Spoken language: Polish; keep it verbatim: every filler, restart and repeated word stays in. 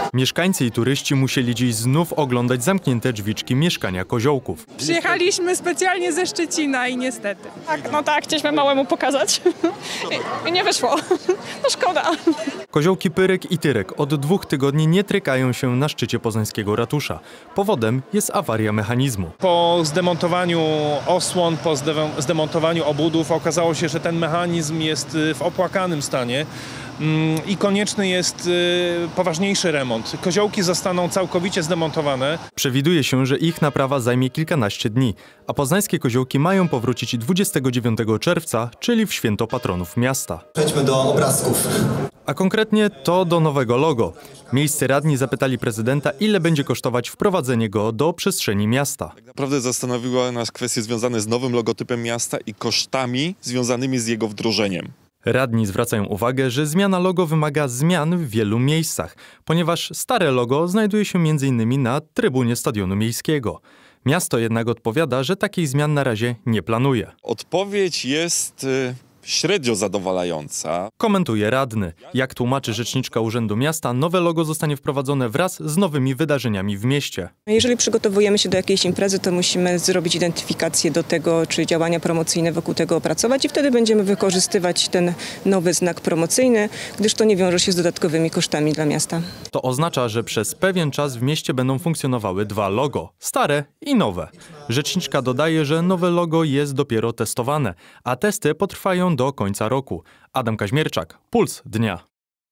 Mieszkańcy i turyści musieli dziś znów oglądać zamknięte drzwiczki mieszkania koziołków. Przyjechaliśmy specjalnie ze Szczecina i niestety. Tak, no tak, chcieliśmy małemu pokazać i, i nie wyszło. No szkoda. Koziołki Pyrek i Tyrek od dwóch tygodni nie trykają się na szczycie poznańskiego ratusza. Powodem jest awaria mechanizmu. Po zdemontowaniu osłon, po zdemontowaniu obudów okazało się, że ten mechanizm jest w opłakanym stanie i konieczny jest poważniejszy remont. Koziołki zostaną całkowicie zdemontowane. Przewiduje się, że ich naprawa zajmie kilkanaście dni, a poznańskie koziołki mają powrócić dwudziestego dziewiątego czerwca, czyli w święto patronów miasta. Przejdźmy do obrazków. A konkretnie to do nowego logo. Miejscy radni zapytali prezydenta, ile będzie kosztować wprowadzenie go do przestrzeni miasta. Tak naprawdę zastanowiła nas kwestie związane z nowym logotypem miasta i kosztami związanymi z jego wdrożeniem. Radni zwracają uwagę, że zmiana logo wymaga zmian w wielu miejscach, ponieważ stare logo znajduje się między innymi na trybunie Stadionu Miejskiego. Miasto jednak odpowiada, że takich zmian na razie nie planuje. Odpowiedź jest średnio zadowalająca. Komentuje radny. Jak tłumaczy rzeczniczka Urzędu Miasta, nowe logo zostanie wprowadzone wraz z nowymi wydarzeniami w mieście. Jeżeli przygotowujemy się do jakiejś imprezy, to musimy zrobić identyfikację do tego, czy działania promocyjne wokół tego opracować i wtedy będziemy wykorzystywać ten nowy znak promocyjny, gdyż to nie wiąże się z dodatkowymi kosztami dla miasta. To oznacza, że przez pewien czas w mieście będą funkcjonowały dwa logo, stare i nowe. Rzeczniczka dodaje, że nowe logo jest dopiero testowane, a testy potrwają do końca roku. Adam Kaźmierczak, Puls Dnia.